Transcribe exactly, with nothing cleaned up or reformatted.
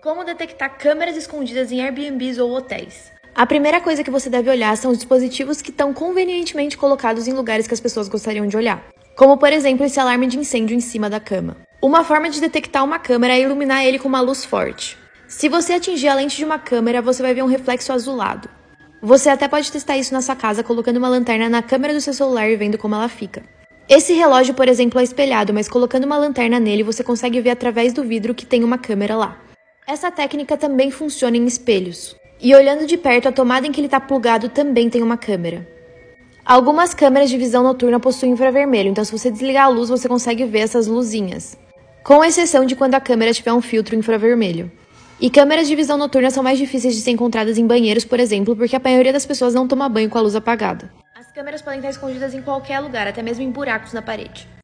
Como detectar câmeras escondidas em Airbnbs ou hotéis? A primeira coisa que você deve olhar são os dispositivos que estão convenientemente colocados em lugares que as pessoas gostariam de olhar. Como, por exemplo, esse alarme de incêndio em cima da cama. Uma forma de detectar uma câmera é iluminar ele com uma luz forte. Se você atingir a lente de uma câmera, você vai ver um reflexo azulado. Você até pode testar isso na sua casa colocando uma lanterna na câmera do seu celular e vendo como ela fica. Esse relógio, por exemplo, é espelhado, mas colocando uma lanterna nele, você consegue ver através do vidro que tem uma câmera lá. Essa técnica também funciona em espelhos. E olhando de perto, a tomada em que ele está plugado também tem uma câmera. Algumas câmeras de visão noturna possuem infravermelho, então se você desligar a luz, você consegue ver essas luzinhas. Com exceção de quando a câmera tiver um filtro infravermelho. E câmeras de visão noturna são mais difíceis de ser encontradas em banheiros, por exemplo, porque a maioria das pessoas não toma banho com a luz apagada. As câmeras podem estar escondidas em qualquer lugar, até mesmo em buracos na parede.